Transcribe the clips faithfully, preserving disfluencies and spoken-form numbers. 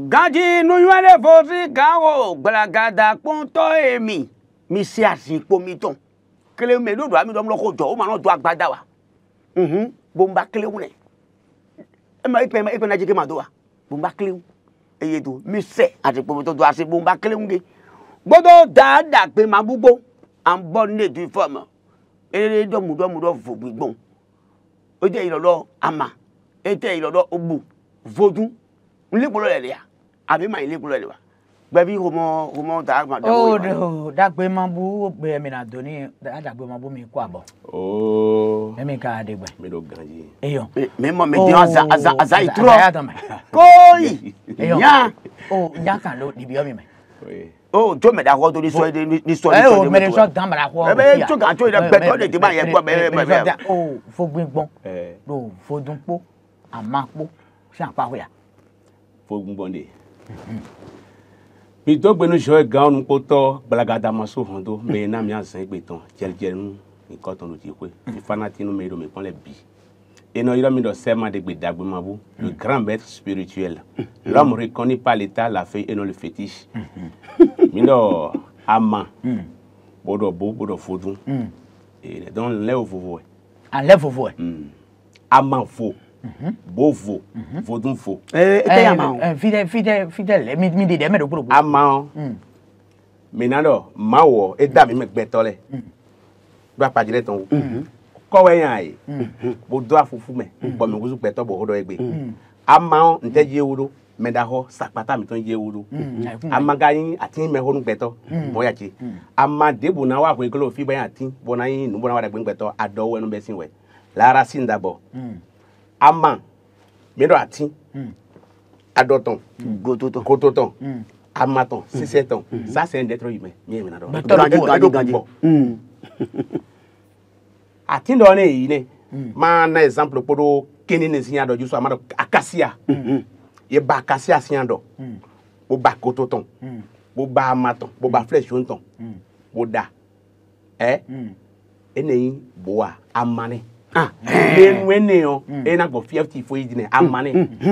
Ganji nuyele fosi gawo glagada ponto emi. Mi si asi pomiton. Kele me do do ami do mloko jo o ma no do agbada wa. Mhm. Bomba kele wune. E ma ipe ma ipe na jike ma do wa. Bomba kele. Eye do mi se ati pomiton do asi bomba kele nge. Gbodo dada pe ma bugbo. An bon ne du forme. Ere do mu do mu do fo gbigbon. O je ilolo ama. Ete ilolo ogbu. Vodun. Nle polo le ya. Abi ma ile polo le wa. Gbebi homo homo da ma da. Oh no, da gbe ma bu gbe mi na do ni da gbe ma bu mi ku abo. Oh. Me mi ka de gbe. Me do Ganji. Eyo. Me mo me di aza aza aza itro. Koi. Eyo. Ya. Oh, ya kan lo di bi o mi me. Oui. Oh, to me da ko to ni so ni so ni. Eh o me so dan bra ko. E be to kan to ide gbe to le ti ba yen gbo be be. Oh, fo gbigbon. Eh. Do fo dun po. Amapo. Se apa ho ya. Fo gbigbon de. Mi to gbe nu so gan nu po to gbalaga maso hondo me na mi asan gbe ton jeje nu nkan ton lo ti pe fi fanati nu me do me kon le bi eno iro mi do sema de gbe dagbe mabu le grand maître spirituel l'homme reconnu par l'état la fait et non le fétiche mi do ama bodo bo bodo fodun et donc le vovo en le vovo ama fo Bovo, vodun fo. Eh, eh, ama. Fidèle, fidèle, fidèle. Mi mi de me do pro. Ama. Menado, mawo e da mi me gbetole. Do apajire ton. Ko we yan yi. Bo do afufu me. Bo me guzu gbeto bo hodo egbe. Ama nte je wodo, me da ho sapata mi ton je wodo. Ama gayin atin me ho nu gbeto. Bo ya chi. Ama de bo na wa ko ekolo fi ba yan atin, bo na yin nu bo na wa da gbe gbeto ado we nu be sin we. La racine d'abord. Ama medo atin adoton gototon gototon amaton siseton ça c'est un être humain mi mi na do ganji ganji atin do ne yi ne ma na exemple podo keni ne sinya do juso amado akasia ye ba akasia sinya do bo ba gototon bo ba amaton bo ba flesh onton bo da eh eneyin boa amane ah ben wene o e na go fifty fo yidine amane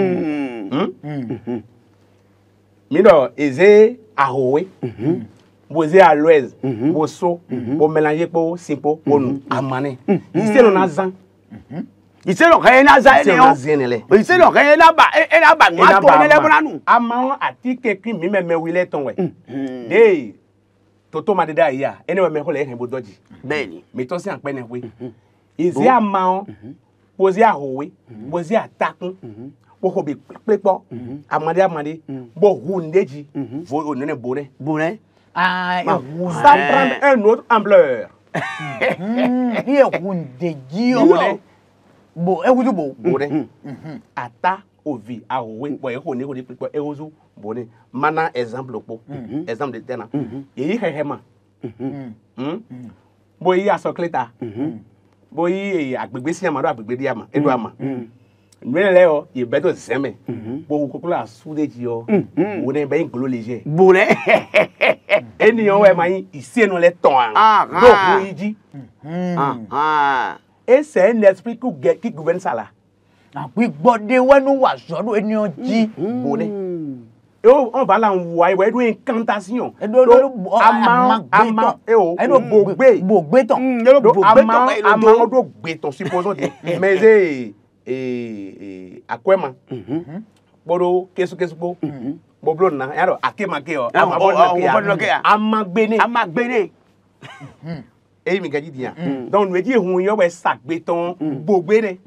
hmm mi do eze ahowe bo ze aloise bo so bo mélanger po simple onu amane ise no na zan ise lo kan na za ene o ise lo kan na ba e na ba ma to ne le branu ama ati kekin mi me me wile ton we dey toto ma de da ya ene we me ko le hen bo doji bẹ́ẹ̀ni mi to si anpe ne we izi ama pozi ahowe pozi atakun bo ho be pepo amade amade bo hu ndeji vo onene bore bore ah ça prend une autre ampleur ni hu ndeji o bo e wudu bo bore ata ovi ahowe bo e ho ni ho ni pepo e wuzu bore mana exemple po exemple de tena yi hehema hmm bo yi asokleta boyi agbegbe si amado agbegbe di ama edu ama nle o ye beto seme bo kokolo asudeji o wo ne be ngolo leje bore eniyan we mayin isenu le ton an do ko yiji ah ah e se un esprit ku get ki gouverne sala na pi gbode wenu wa sodo eniyan ji bore o on va la wa we do incantation do ama ama e o e do gbogbe gbogbe ton do ama ama do gbeton supposons mais eh eh akwema bodo kesu kesu bo boblo na yaro akema ke o ama bodo ke ama gbene ama gbene e mi gaji dia donc we di ehun yo we sagbeton gbogbe ne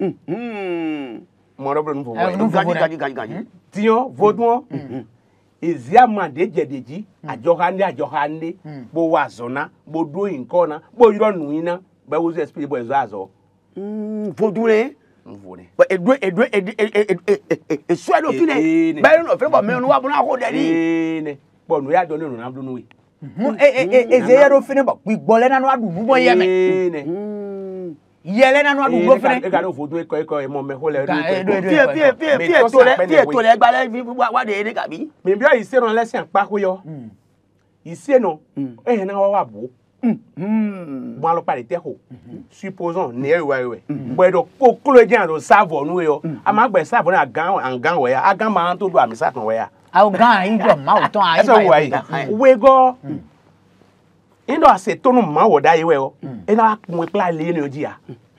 mo ro bro nu fo ganji ganji ganji tiyo vodun ezi amade jedeji ajohande ajohande bo wazona bo do inkona bo yiro nu ina ba wo spirit bo ezo azo mm vodun vone ba edo edo e so ado fine ba no fe bo me no wa bo na ko de ni ne bo nu ya do ni na blu nu we e e eze yero fine ba gbigbo le nanu adu bo ye me ne yele nanu adu bo fine e ga no vodun e ko e ko e mo me ho le fie fie fie fie to le fie to le gba le wa de ni kabi mi bi o ise ran lesin pa ko yo ise no e na wa wa bo bon alors parler terre supposons né ouais ouais bon do kokolo jan do savon nous yo ama gbe savon na gan an gan we ya gan ma to do ami satan we ya au gan yi jo ma o ton ayi so we we go indo ase to no ma wo da yi we o e na kun pla le ni oji ya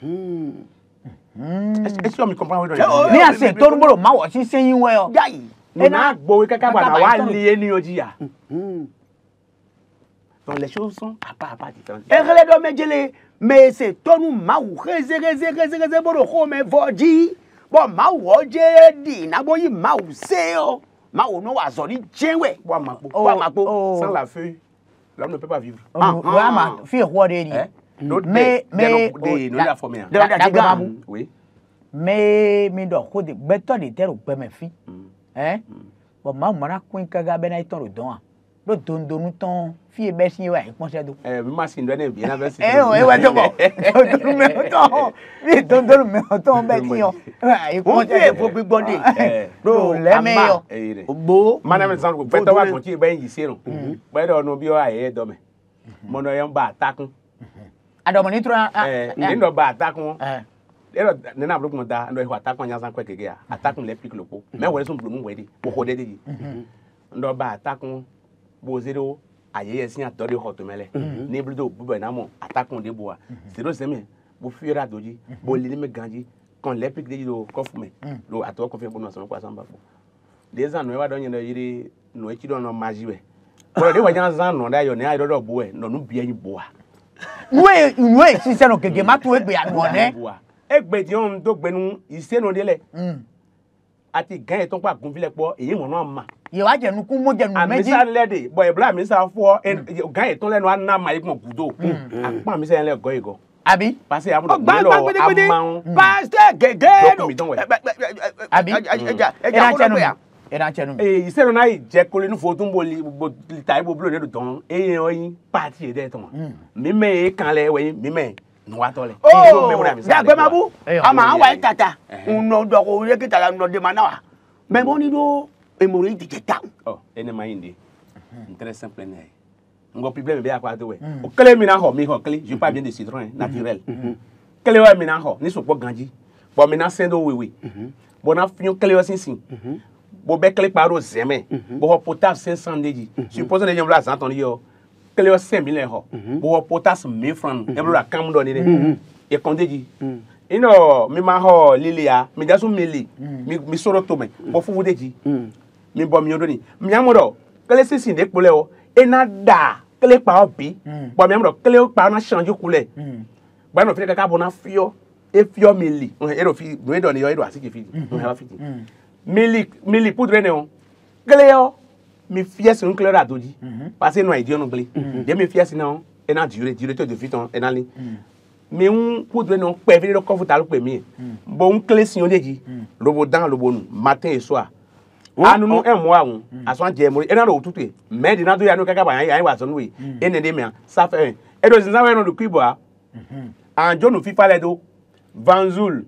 est-ce que me comprend we do ni ase to no ma wo si sen yin we o Yai. e na gbo we kaka ba na wa le ni oji ya donc les choses sont à part à part différentes. Et les deux méjèlés, mais c'est ton ou maou, rézé, rézé, rézé, rézé, bon, le mais vodi, bon, maou, j'ai dit, n'a pas eu maou, c'est oh, maou, non, à zoni, tiens, ouais, Bois ma peau. bois ma peau. Sans la feuille, l'homme ne peut pas vivre. ah ma fi ho de ni mais mais des non la formée. De la diga. Oui. mais mi do ko de beto de tero pe me fi hein bon ma mo na kun ka ga be na iton don lo don don ton fi e be sin wa ipon se do Eh, mi ma sin do na bien na verse. eh o e wa jo bo don me ton mi don don me ton be ti yo On ipon dit, il faut plus bonder. do le me yo Eh. Beau. Madame exemple, beto wa kon ti ben yi se no. Be do no bi o aye do me. Mo no yan ba atakun. ado mo ni tro Eh, ni no ba atakun. eh Ero ne na blo ko da no e atakun nya san kwa keke ya. Atakun le pique le po. Me we so blo mu we di. Bo ko de di. Ndo ba atakun bo zero ayeye sin atode hoto mele ni blo do bu na mo atakun de bo a. Zero seme bo fiera doji, bo li me ganji kon le pique de do kofu me. Lo ato ko fe bo no so kwa san ba bo. Des ans no e wa do yin do yiri no e chi do no maji we. Bo de wa jan zan no da yo ne ay do do bo e no nu bia yin bo a. we we si se no keke ma tu egbe anu ne Egbe di on do gbenu ise no de le. mm Ati gan e ton pa gun file po eyin mo no ma. ye wa je nu ku mo je nu meji Amisa lede boy e bla mi sa fo gan e ton lenu ana ma igun gudo. Apa mi se en le go ego. abi Parce que amudo Bang, lo bang, bidi, bidi. amang. Pasteur, gégé. Donc, mi don we. Abi? era chenu era chenu Eh ise no na je ko le nu fo tun bo li bo ta ibo blo ne do ton eyin oyin party e de ton. Mi me e kan le we mi me no wa to le. Oh, yàgbẹ́ máa bú. Eh, A máa ń wá eh, tata. Ń nọ dọ̀kọ̀ orí kìtà la ń nọ dé ma náà wa. Mẹ mọ́ ní ló èmòrò yìí tètè ta. Oh, ene ma indi. Très simple ne. Ngo problème be akwa to we. O kele mi na ho mi ho kele, je pas bien de citron naturel. Kele wa mi na ho ni so po ganji. Bo mi na sendo wewe. Bo na finyo kele wa sinsin. Bo be kele paro zeme. Bo ho potasse cinq cents deji. Suppose les gens la cent ton yo. Kele wa cinq mille ho. Bo ho potasse mille francs. E blo la kam do ni de. E konde ji. Ino mi ma ho lilia, mi jasu mili. Mi mi soro to me. Bo fu deji. Mi bo mi odoni. Mi amodo. Kele sinsin de pole o. E na da kele pa obi bo mi amro kele pa na change kule ba no fi kaka bo na fio e fio mili e ro fi do e do ni yo e do asiki fi no ha fi mili mili poudre ne o kele yo mi fies un kele radoji parce no idea no gle de mi fies na o e na dure dure to de fi ton e na li mi un poudre no pe fi do comfortable pe mi bo un kele sin o deji lobo dan lobo nu matin et soir anu no emo awun aso je mo e na ro tutu e me di na do ya no kaka ba yan yan wa so no we e ne de me sa fe e do sin sa we no do kibo a anjo no fifa le do vanzul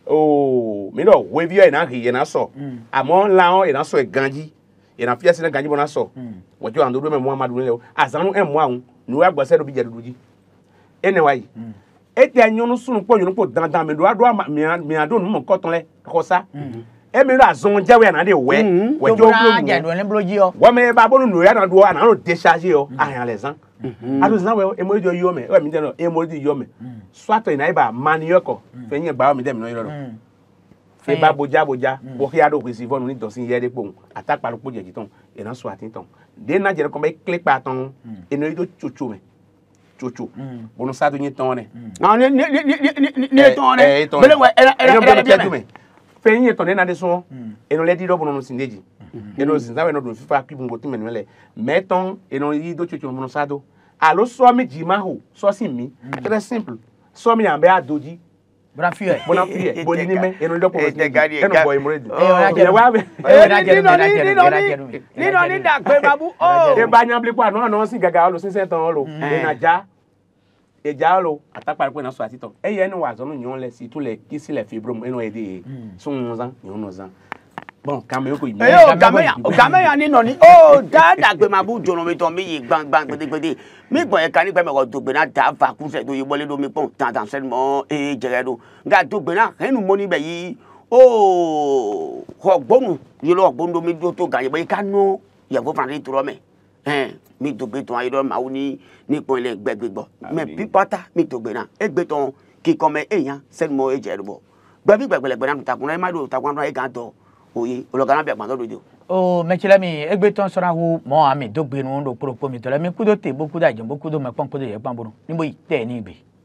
o mi do we vi e na ri e na so amo la on e na so e ganji e na fiase na ganji bo na so wo jo ando do me muhammadu le o asanu emo awun ni wa gbose do bi je duduji e ne wa yi e ti anyo no sunu po yo no po dandan me do ado mi mi ado no mo koton le ko sa emi ra zon jawe na de we we jo blo ja do le bloji o wo me ba bonu no ya na do na no décharger o ayan lesan adu zan we emo jo yo me we mi de no emo di yo me swat na iba manioko fe yin gba mi de mi no yoro fe ba boja boja bo ki ado kwesi fonu ni dosin ye de po atapa lo poje jiton e na swat ton de na jere ko be click pa ton e no do chocho me chocho bonu sa do yin ton ne Non, ni ni ni ni ni ton ne. eh ton Bele we era era era bien bien. Fenye ton na de so e no le di do bono no sindeji e no sin zawe no do fifa ki bungo ti menwele meton e no yi do chocho bono sado alo so mi ji ma ho so sin mi très simple so mi ambe adoji bra fi e bona fi e boli ni me e no do po e no boy mo ready e e wa be e na je no na je no Ni no ni da pe babu. Oh. e ba nyamble po no no sin gaga lo sin se ton lo e na ja e ja lo atapa pe na so atito e ye no wa zo no nyon le si tu le kisi le fibrom e no e de sun zan nyon no zan bon kame ko imi e o game ya o game ya ni no ni o da da gbe ma bu jono mi ton mi yi gbang gbang gbede gbede mi gbon e kan ni pe me ko to gbe na da fa ku se to yi bole do mi pon tan tan se mo e jere do nga to gbe na enu mo ni be yi o ko gbonu yi lo gbondo mi do to ga ye be ka no ye fo fran to ro me eh mi to gbe ton ayi do ma wo ni ni pon ile gbegbo me bi pata mi to gbe na e gbe ton ki ko me eyan se mo e jere bo gbe bi gbegbe le gbe na ta kun e ma do ta kun e gan to oye ologana be agban do o mechele mi egbe ton sora wo mo ami dogbe nu ndo pro po mi to le mi kudo te boku da je boku do me pon kudo ye pambo ni bo ite ni be